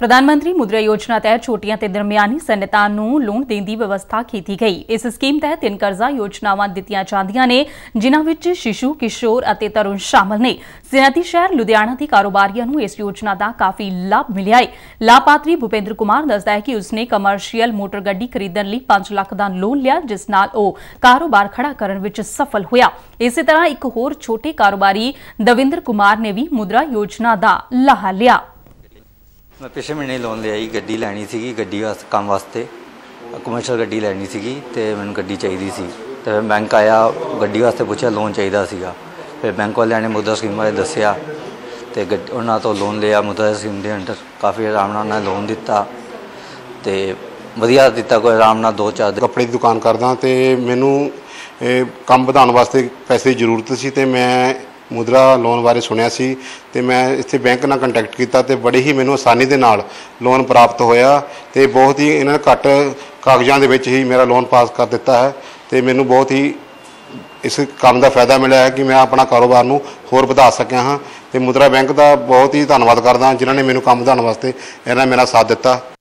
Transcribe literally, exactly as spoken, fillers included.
प्रधानमंत्री मुद्रा योजना तहत छोटियां ते दरमियानी सनअतां नूं लोन देण दी व्यवस्था कीती गई। इस स्कीम तहत तीन कर्जा योजनावां दित्तियां जांदियां ने, जिन्हां विच शिशु, किशोर अते तरुण शामिल ने। सनअती शहर लुधियाना दी कारोबारियां नूं इस योजना दा काफी लाभ मिलिया है। लाभार्थी भूपेंद्र कुमार दसदा है कि उसने कमर्शियल मोटर गड्डी खरीदण लई पांच लाख दा लोन लिया, जिस नाल ओह कारोबार खड़ा करन विच सफल होया। इसे तरह एक होर छोटे कारोबारी दविंद्र कुमार ने भी मुद्रा योजना दा लाहा लिया। मैं पिछले महीने लोन लिया ही गड्डी लैनी सी, गड्डी वास्ते काम वास्ते कमर्शियल गड्डी लैनी सी, तो मैंने गड्डी चाहिए सी। तो मैं बैंक आया, गड्डी वास्ते पूछा लोन चाहिए सीगा। फिर बैंक वाले ने मुद्रा स्कीम बारे दसिया, तो उन्होंने तो लोन लिया मुद्रा स्कीम के अंडर। काफ़ी आराम नाल उन्होंने लोन दिता, तो वधिया दिता, कोई आराम नाल दो चार कपड़े की दुकान करदा, तो मैनू काम वधाउण वास्ते पैसे की जरूरत सी, तो मैं मुद्रा लोन बारे सुनिया सी, तो मैं इत्थे बैंक नाल कंटैक्ट किया, तो बड़ी ही मैनू आसानी दे नाल लोन प्राप्त होया, तो बहुत ही इन्होंने घट कागजां दे विच ही मेरा लोन पास कर दिता है। तो मैनू बहुत ही इस काम का फायदा मिला है कि मैं अपना कारोबार नूं होर वधा सकिया हाँ। तो मुद्रा बैंक का बहुत ही धन्नवाद करदा जिन्होंने मैनू काम वधाउण वास्ते इन्हां मेरा साथ दिता।